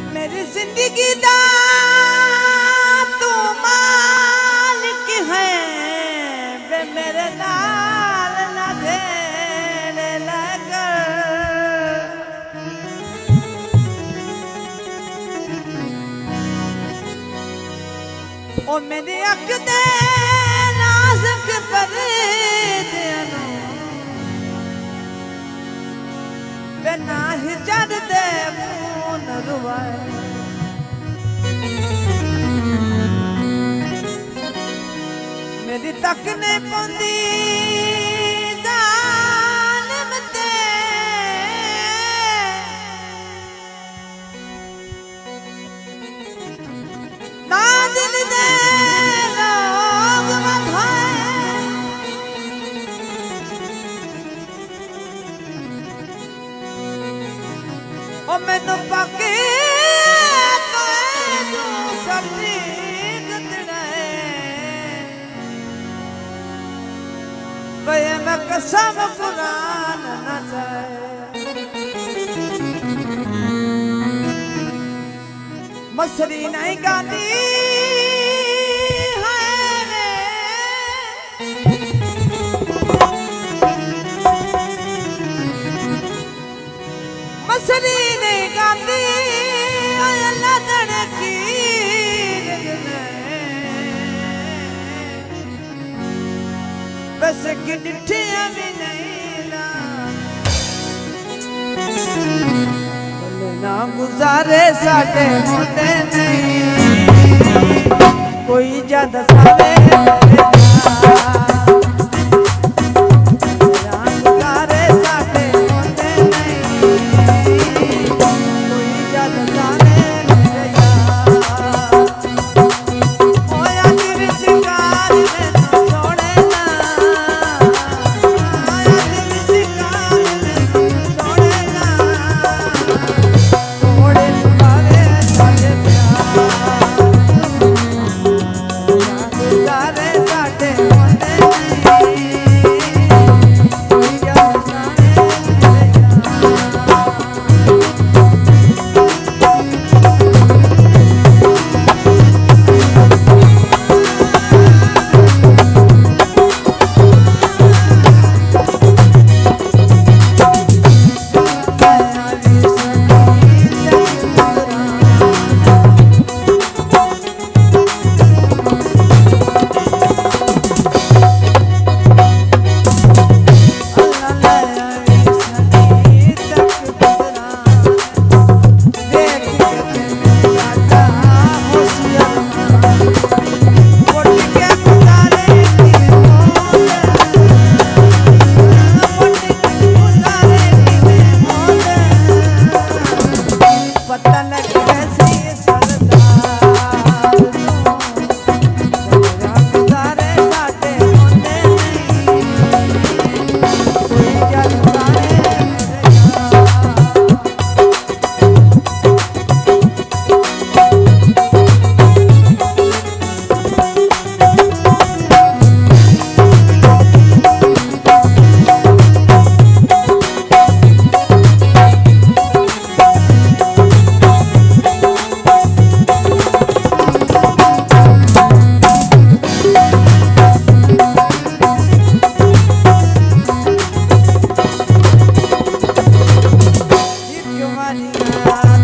मेरी जिंदगी दा तू मालिक है बे मेरे नाल ना देने लगा ओ मेरी अख दे नाज़ुक परदेनु बिना हिजर दे मुन रुवाए मेरी तक ने पौंदी जालिम ते ना दिल दे लोग वधाए ओ मैनू पाके तू सर्दी गदड़े बया मैं कसम कुरान न जाए मसरी नहीं गाती मसरी नहीं गाती अल्लाह धड़की बस कि डिठिया भी नहीं ना गुजारे साडे होंदे नहीं कोई ज्यादा सावे Maria